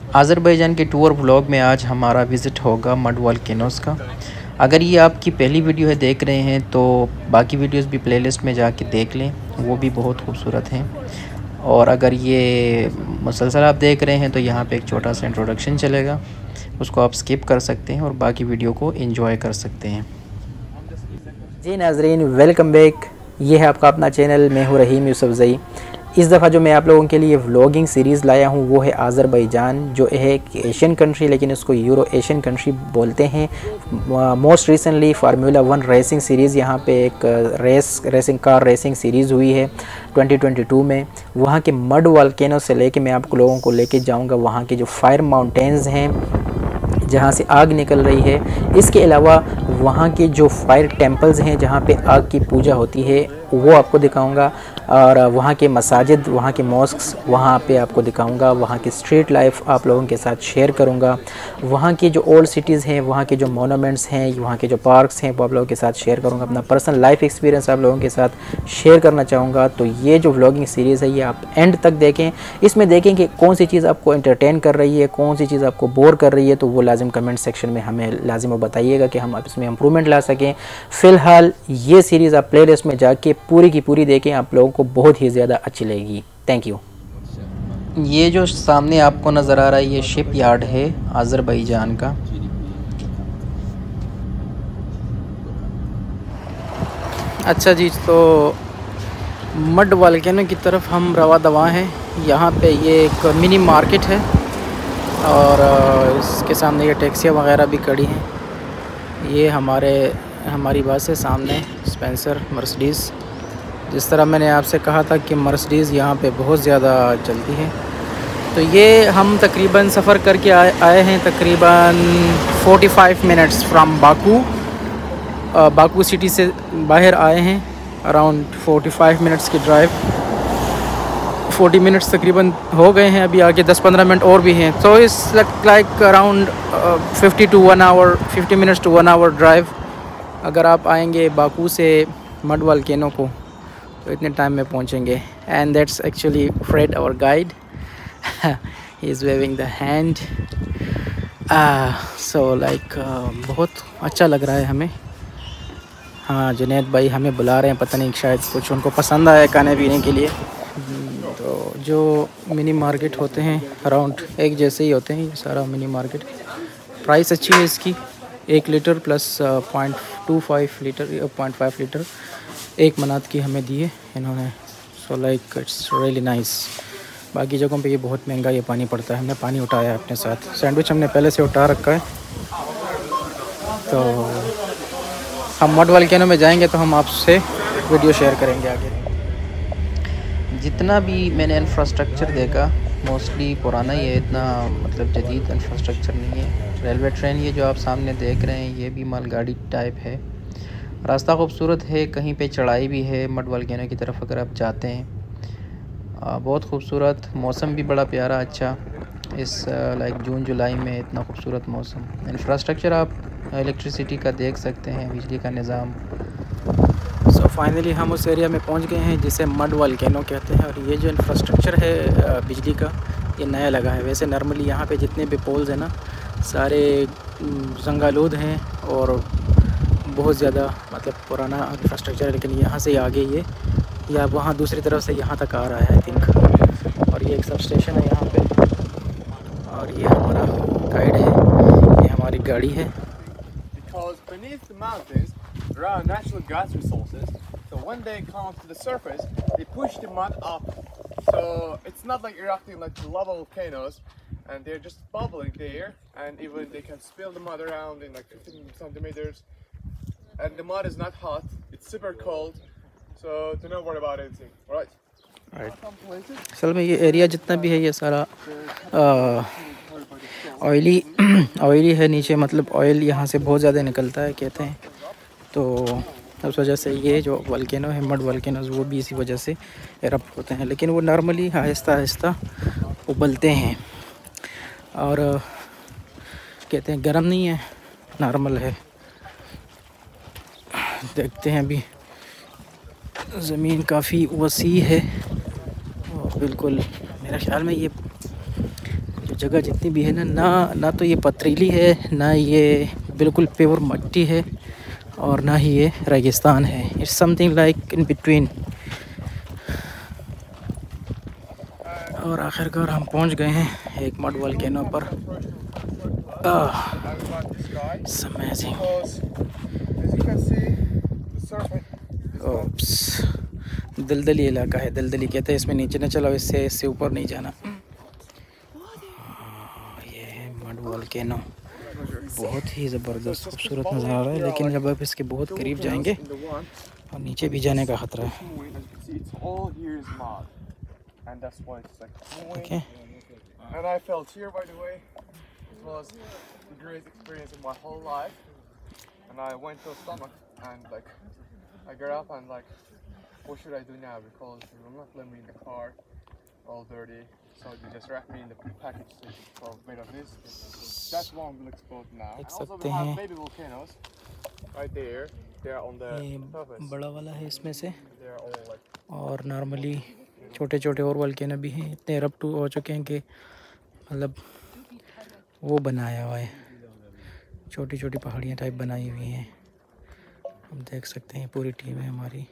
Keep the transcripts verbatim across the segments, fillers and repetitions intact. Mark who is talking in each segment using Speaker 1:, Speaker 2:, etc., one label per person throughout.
Speaker 1: Azerbaijan के tour vlog में आज हमारा विज़िट होगा मड वोल्केनोस का। अगर ये आपकी पहली वीडियो है देख रहे हैं तो बाकी वीडियोस भी प्लेलिस्ट में जाके देख लें, वो भी बहुत खूबसूरत हैं। और अगर ये मुसलसल आप देख रहे हैं तो यहाँ पे एक छोटा सा इंट्रोडक्शन चलेगा, उसको आप स्किप कर सकते हैं और बाकी वीडियो को एंजॉय कर सकते हैं।
Speaker 2: जी नाजरीन, वेलकम बैक। ये है आपका अपना चैनल, मैं हूँ रहीम यूसुफजई। इस दफ़ा जो मैं आप लोगों के लिए व्लॉगिंग सीरीज़ लाया हूँ वो है आज़रबाईजान, जो है एक एशियन कंट्री, लेकिन इसको यूरो एशियन कंट्री बोलते हैं। Most recently formula one racing series यहाँ पे एक race racing car racing series हुई है ट्वेंटी ट्वेंटी टू में। वहाँ के मड वोल्केनो से लेके मैं आप लोगों को लेके जाऊँगा वहाँ के जो फायर माउंटेन्स हैं जहाँ से आग निकल रही है। इसके अलावा वहाँ के जो फायर टेम्पल्स हैं जहाँ पे आग की पूजा होती है वो आपको दिखाऊंगा, और वहाँ के मसाजिद, वहाँ के मॉस्क्स वहाँ पे आपको दिखाऊंगा। वहाँ की स्ट्रीट लाइफ आप लोगों के साथ शेयर करूँगा। वहाँ की जो ओल्ड सिटीज़ हैं, वहाँ के जो मोनूमेंट्स हैं, वहाँ के जो पार्क्स हैं वो आप लोगों के साथ शेयर करूँगा। अपना पर्सनल लाइफ एक्सपीरियंस आप लोगों के साथ शेयर करना चाहूँगा। तो ये जो व्लॉगिंग सीरीज़ है ये आप एंड तक देखें। इसमें देखें कि कौन सी चीज़ आपको एंटरटेन कर रही है, कौन सी चीज़ आपको बोर कर रही है, तो वो लाजिम कमेंट सेक्शन में हमें लाजिम बताइएगा कि हम इसमें इम्प्रूवमेंट ला सकें। फ़िलहाल ये सीरीज़ आप प्ले लिस्ट में जाके पूरी की पूरी देखें, आप लोगों को बहुत ही ज़्यादा अच्छी लगेगी। Thank you.
Speaker 1: ये जो सामने आपको नज़र आ रहा है ये शिप यार्ड है आज़रबाईजान का।
Speaker 2: अच्छा जी, तो मड वोल्केनो की तरफ हम रवा दवा हैं। यहाँ पे ये एक मिनी मार्केट है और इसके सामने ये टैक्सियाँ वगैरह भी खड़ी हैं। ये हमारे हमारी बस है सामने, स्पेंसर मर्सिडीज़। जिस तरह मैंने आपसे कहा था कि मर्सिडीज़ यहाँ पे बहुत ज़्यादा चलती है। तो ये हम तकरीबन सफ़र करके आए आए हैं तकरीबन पैंतालीस minutes from Baku. Baku city से बाहर आए हैं, अराउंड पैंतालीस मिनट्स की ड्राइव। चालीस मिनट्स तकरीबन हो गए हैं, अभी आगे दस पंद्रह मिनट और भी हैं। तो इस like around fifty to one hour fifty minutes to one hour drive अगर आप आएंगे बाकू से मड वोल्केनो को तो इतने टाइम में पहुंचेंगे। And that's actually Fred our guide, he is waving the hand. So like बहुत अच्छा लग रहा है हमें। हाँ, जुनैद भाई हमें बुला रहे हैं, पता नहीं शायद कुछ उनको पसंद आया खाने पीने के लिए। तो जो मिनी मार्केट होते हैं अराउंड एक जैसे ही होते हैं ये सारा मिनी मार्केट। प्राइस अच्छी है इसकी, एक liter plus point two five liter point five liter एक मनात की हमें दी है इन्होंने। So like it's really nice. बाकी जगहों पे ये बहुत महंगा ये पानी पड़ता है। हमने पानी उठाया है अपने साथ, सैंडविच हमने पहले से उठा रखा है। तो हम मड वोल्केनो में जाएंगे तो हम आपसे वीडियो शेयर करेंगे आगे।
Speaker 1: जितना भी मैंने इंफ्रास्ट्रक्चर देखा मोस्टली पुराना ही है, इतना मतलब जदीद इंफ्रास्ट्रक्चर नहीं है। रेलवे ट्रेन ये जो आप सामने देख रहे हैं ये भी मालगाड़ी टाइप है। रास्ता खूबसूरत है, कहीं पे चढ़ाई भी है मड वोल्केनो की तरफ अगर आप जाते हैं। आ, बहुत खूबसूरत मौसम भी बड़ा प्यारा अच्छा इस लाइक जून जुलाई में इतना खूबसूरत मौसम। इंफ्रास्ट्रक्चर आप इलेक्ट्रिसिटी का देख सकते हैं, बिजली का निज़ाम।
Speaker 2: सो so, फाइनली हम उस एरिया में पहुंच गए हैं जिसे मड वोल्केनो कहते हैं। और ये जो इंफ्रास्ट्रक्चर है बिजली का ये नया लगा है। वैसे नॉर्मली यहाँ पे जितने भी पोल्स हैं ना सारे जंगालूद हैं और बहुत ज़्यादा मतलब पुराना इंफ्रास्ट्रक्चर है, लेकिन यहाँ से आगे ये या वहाँ दूसरी तरफ से यहाँ तक आ रहा है आई थिंक। और ये एक सब स्टेशन है यहाँ पे, और ये हमारा गाइड है, ये हमारी गाड़ी है।
Speaker 3: There are natural gas resources, so when they come to the surface, they push the mud up. So it's not like erupting like lava volcanoes, and they're just bubbling there, and even they can spill the mud around in like fifteen centimeters. And the mud is not hot; it's super cold, so do not worry about anything. All right?
Speaker 2: असल में ये area जितना भी है ये सारा oily oily है नीचे, मतलब ऑयल यहाँ से बहुत ज़्यादा निकलता है कहते हैं। तो उस वजह से ये जो वोल्केनो है मड वोल्केनोज वो भी इसी वजह से एरप्ट होते हैं, लेकिन वो नॉर्मली आहिस्ता आहिस्ता उबलते हैं और कहते हैं गर्म नहीं है, नॉर्मल है। देखते हैं अभी ज़मीन काफ़ी वसी है और बिल्कुल मेरे ख्याल में ये जगह जितनी भी है ना ना ना तो ये पथरीली है, ना ये बिल्कुल प्योर मट्टी है, और ना ही ये रेगिस्तान है। It's something like in between. और आखिरकार हम पहुंच गए हैं एक मड वोल्केनो पर। अमेजिंग। ओप्स, दलदली इलाका है, दलदली कहते हैं इसमें। नीचे न चलो, इससे इससे ऊपर नहीं जाना। ये है मड वोल्केनो, बहुत ही ज़बरदस्त खूबसूरत नज़र आ रहा है, लेकिन जब आप इसके बहुत करीब जाएंगे और नीचे भी जाने का ख़तरा है।
Speaker 3: And that's why it's like flowing.
Speaker 2: Okay.
Speaker 3: And I felt here, by the way. It was the greatest experience of my whole life. And I went to the stomach and like I got up and like, what should I do now? Because they will not let me in the car, all dirty. So they just wrapped me in the package so made of this. That's what I'm gonna explore now. Also we have baby volcanoes right there. They are on the surface.
Speaker 2: बड़ा वाला है इसमें से,
Speaker 3: They are all like.
Speaker 2: और normally छोटे छोटे और volcano भी हैं। इतने रप्ट हो चुके हैं कि मतलब वो बनाया हुआ है, छोटी छोटी पहाड़ियाँ टाइप बनाई हुई हैं। हम देख सकते हैं पूरी टीम है हमारी।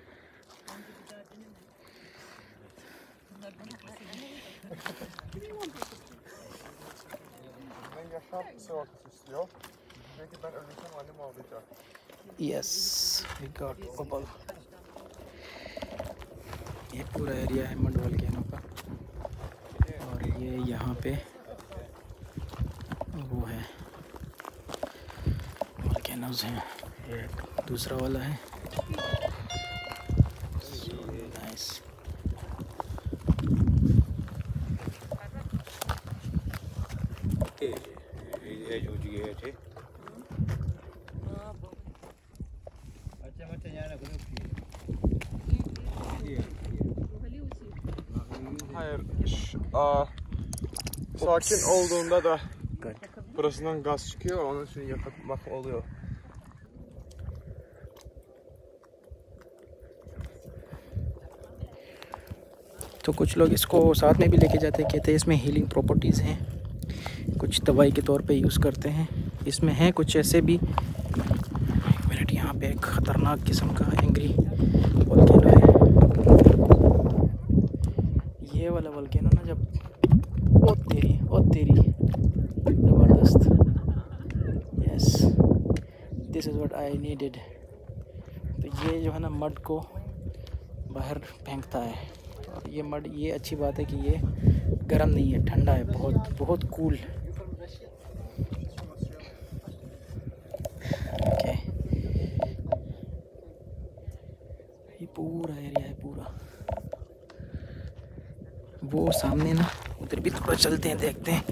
Speaker 2: Yes, we got bubble. ये पूरा एरिया है मड वोल्केनो का, और ये यहाँ पे वो है वोल्केनोज हैं। ये दूसरा वाला है। Nice.
Speaker 3: Hayır, aa, sakin olduğunda da burasından gaz çıkıyor, onun için yakmak oluyor.
Speaker 2: तो कुछ लोग इसको साथ में भी लेके जाते हैं, कहते हैं इसमें हीलिंग प्रॉपर्टीज़ हैं, कुछ दवाई के तौर पे यूज़ करते हैं। इसमें हैं कुछ ऐसे भी। एक मिनट, यहाँ पे एक ख़तरनाक किस्म का एंग्री वोल्केनो है। ये वाला वोल्केनो ना, जब ओ तेरी ओ तेरी ज़बरदस्त। Yes, this is what I needed. तो ये जो है ना मड को बाहर फेंकता है, और ये मड, ये अच्छी बात है कि ये गर्म नहीं है, ठंडा है, बहुत बहुत कूल। ओके, ये पूरा एरिया है पूरा। वो सामने ना, उधर भी थोड़ा चलते हैं, देखते हैं।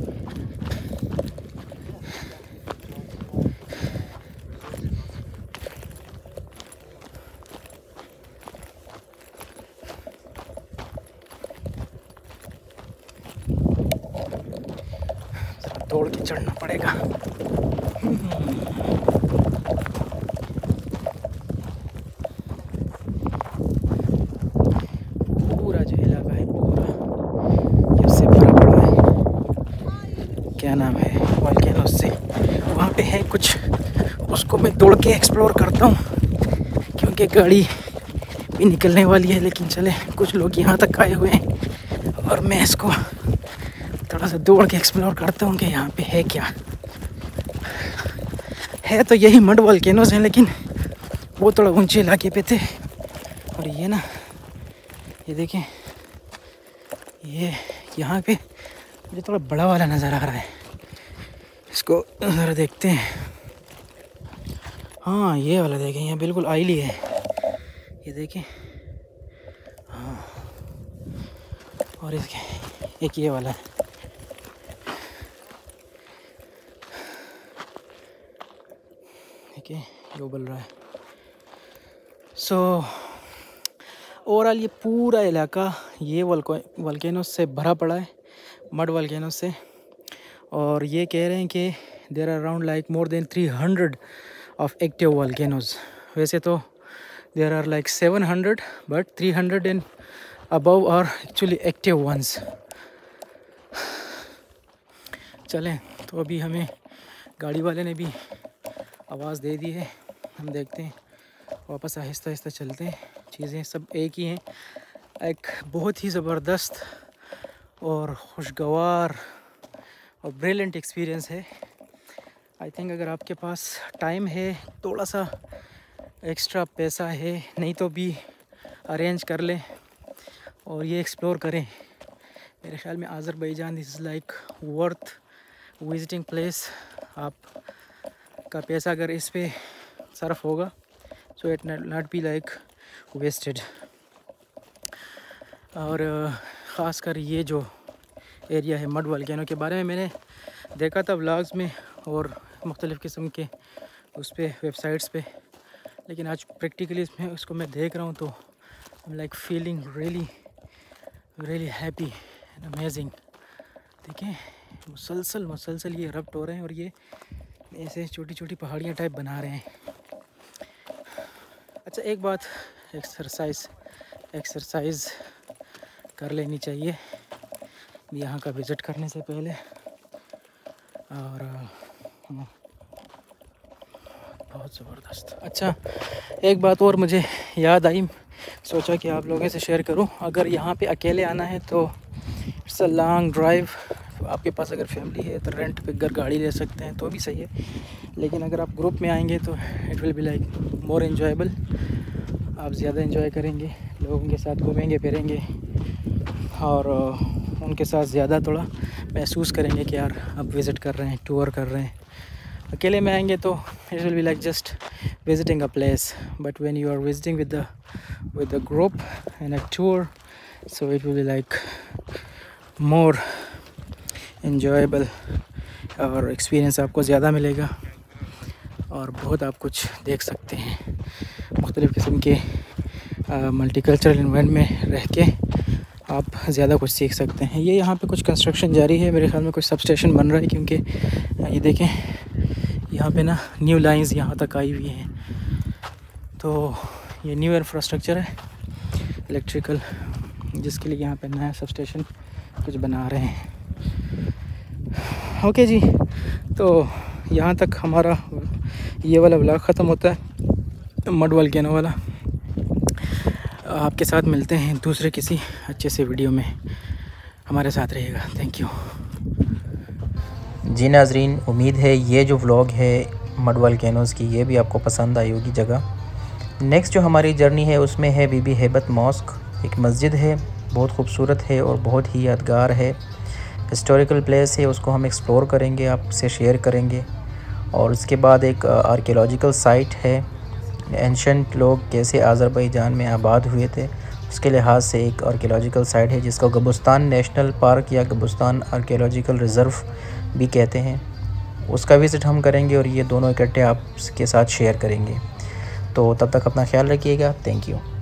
Speaker 2: तोड़ के चढ़ना पड़ेगा। पूरा जो इलाका है पूरा ये उससे भरा पड़ा है। क्या नाम है वोल्केनो से, वहाँ पे है कुछ, उसको मैं तोड़ के एक्सप्लोर करता हूँ, क्योंकि गाड़ी भी निकलने वाली है। लेकिन चले, कुछ लोग यहाँ तक आए हुए हैं और मैं इसको थोड़ा सा दौड़ के एक्सप्लोर करता हूँ कि यहाँ पे है क्या है। तो यही मड वोल्केनोज हैं, लेकिन वो थोड़ा ऊंचे इलाके पे थे। और ये ना, ये देखें, ये यहाँ पे मुझे थोड़ा बड़ा वाला नज़र आ रहा है। इसको ज़रा देखते हैं। हाँ, ये वाला देखें, ये बिल्कुल आइली है, ये देखें। हाँ, और इसके एक ये वाला है। ये उबल रहा है। सो ओवरऑल ये पूरा इलाका ये वोल्केनो से भरा पड़ा है, मड वोल्केनो से। और ये कह रहे हैं कि there are around like more than three hundred of active volcanoes. वैसे तो there are like seven hundred, but three hundred and above are actually active ones. चलें। तो अभी हमें गाड़ी वाले ने भी आवाज़ दे दी है, हम देखते हैं, वापस आहिस्ता आहिस्ता चलते हैं। चीज़ें सब एक ही हैं। एक बहुत ही ज़बरदस्त और खुशगवार और ब्रिलियंट एक्सपीरियंस है। आई थिंक अगर आपके पास टाइम है, थोड़ा सा एक्स्ट्रा पैसा है, नहीं तो भी अरेंज कर लें और ये एक्सप्लोर करें। मेरे ख़्याल में Azerbaijan this is like worth visiting place. आप का पैसा अगर इस पे सर्फ होगा so it not be like wasted. और ख़ासकर ये जो एरिया है मड वोल्केनो के बारे में मैंने देखा था व्लॉग्स में और मुख्तलिफ़ किस्म के उस पर वेबसाइट्स पे, लेकिन आज प्रैक्टिकली इसमें उसको मैं देख रहा हूँ तो I am like feeling really really happy and amazing. देखिए मुसलसल मुसलसल ये रफ्ट हो रहे हैं और ये ऐसे छोटी छोटी पहाड़ियाँ टाइप बना रहे हैं। अच्छा एक बात, एक्सरसाइज एक्सरसाइज कर लेनी चाहिए यहाँ का विज़िट करने से पहले। और बहुत ज़बरदस्त। अच्छा एक बात और मुझे याद आई, सोचा कि आप लोगों से शेयर करूं। अगर यहाँ पे अकेले आना है तो इट्स अ लॉन्ग ड्राइव। आपके पास अगर फैमिली है तो रेंट पे घर गाड़ी ले सकते हैं तो भी सही है, लेकिन अगर आप ग्रुप में आएंगे तो it will be like more enjoyable. आप ज़्यादा इन्जॉय करेंगे, लोगों के साथ घूमेंगे फिरेंगे और उनके साथ ज़्यादा थोड़ा महसूस करेंगे कि यार आप विज़िट कर रहे हैं, टूर कर रहे हैं। अकेले में आएंगे तो it will be like just visiting a place, but when you are visiting with the with a group and a tour, so it will be like more enjoyable और एक्सपीरियंस आपको ज़्यादा मिलेगा और बहुत आप कुछ देख सकते हैं। मुख्तलिफ़ किस्म के मल्टीकल्चरल इन्वायरमेंट में रह के आप ज़्यादा कुछ सीख सकते हैं। ये यहाँ पे कुछ कंस्ट्रक्शन जारी है, मेरे ख्याल में कुछ सब स्टेशन बन रहा है, क्योंकि ये देखें यहाँ पे ना न्यू लाइंस यहाँ तक आई हुई हैं। तो ये न्यू इंफ्रास्ट्रक्चर है इलेक्ट्रिकल, जिसके लिए यहाँ पे नया सब स्टेशन कुछ बना रहे हैं। ओके जी, तो यहाँ तक हमारा ये वाला व्लॉग ख़त्म होता है, मड वोल्केनो वाला। आपके साथ मिलते हैं दूसरे किसी अच्छे से वीडियो में, हमारे साथ रहिएगा। थैंक यू
Speaker 1: जी नाजरीन, उम्मीद है ये जो व्लॉग है मड वोल्केनोज़ की ये भी आपको पसंद आई होगी जगह। नेक्स्ट जो हमारी जर्नी है उसमें है बीबी हेबत मॉस्क। एक मस्जिद है, बहुत खूबसूरत है और बहुत ही यादगार है, हिस्टोरिकल प्लेस है, उसको हम एक्सप्लोर करेंगे, आपसे शेयर करेंगे। और उसके बाद एक आर्कियोलॉजिकल साइट है, एंशंट लोग कैसे अज़रबैजान में आबाद हुए थे उसके लिहाज से एक आर्कियोलॉजिकल साइट है, जिसको गबुस्तान नेशनल पार्क या गबुस्तान आर्कियोलॉजिकल रिज़र्व भी कहते हैं। उसका विज़िट हम करेंगे और ये दोनों इकट्ठे आपके साथ शेयर करेंगे। तो तब तक अपना ख्याल रखिएगा। Thank you.